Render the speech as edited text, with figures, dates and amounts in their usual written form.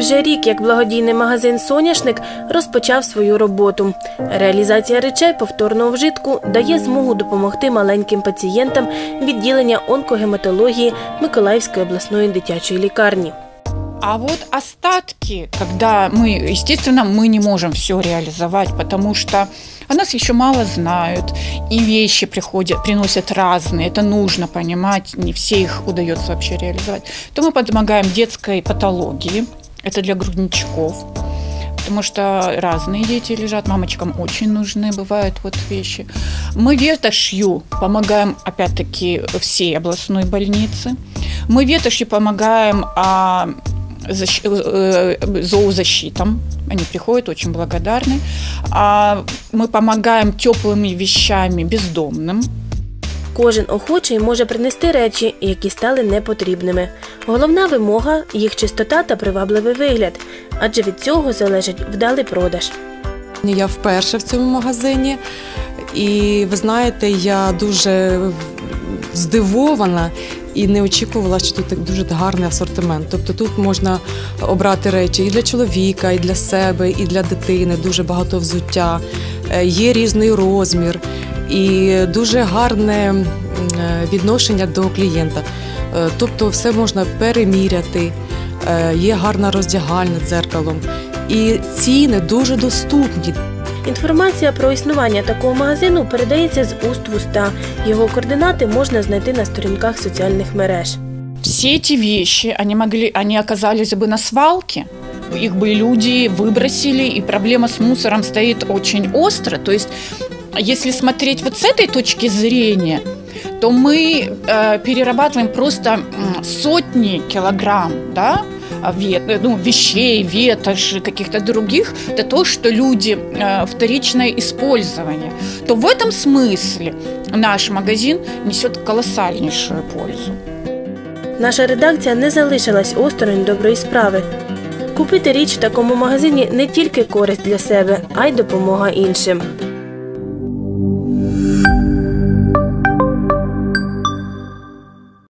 майже рік, як благодійний магазин «Соняшник» розпочав свою роботу. Реалізація речей повторного вжитку дає змогу допомогти маленьким пацієнтам відділення онкогематології Миколаївської обласної дитячої лікарні. А вот остатки, когда мы, естественно, мы не можем все реализовать, потому что о нас еще мало знают, и вещи приносят разные, это нужно понимать, не все их удается вообще реализовать. То мы помогаем детской патологии, это для грудничков, потому что разные дети лежат, мамочкам очень нужны бывают вот вещи. Мы ветошью помогаем, опять-таки, всей областной больнице. Мы ветошью помогаем зоозащитам, они приходят, очень благодарны. Мы помогаем теплыми вещами бездомным. Кожен охочий може принести речі, які стали непотрібними. Головна вимога – їх чистота та привабливий вигляд, адже від цього залежить вдалий продаж. Я вперше в цьому магазині і, ви знаєте, я дуже здивована і не очікувала, що тут дуже гарний асортимент. Тобто тут можна обрати речі і для чоловіка, і для себе, і для дитини, дуже багато взуття, є різний розмір і дуже гарне відношення до клієнта. Тобто все можна переміряти, є гарна роздягальня з дзеркалом і ціни дуже доступні. Інформація про існування такого магазину передається з уст в уста. Його координати можна знайти на сторінках соціальних мереж. Все эти вещи, они оказались бы на свалке, их бы люди выбросили, и проблема с мусором стоит очень остро. То есть, если смотреть вот с этой точки зрения, то мы перерабатываем просто сотни килограмм, да? Вещей, ветоши, каких-то других, это то, что люди вторичное использование, то в этом смысле наш магазин несет колоссальнейшую пользу. Наша редакція не залишилась осторонь доброї справи. Купити річ в такому магазині не тільки користь для себе, а й допомога іншим.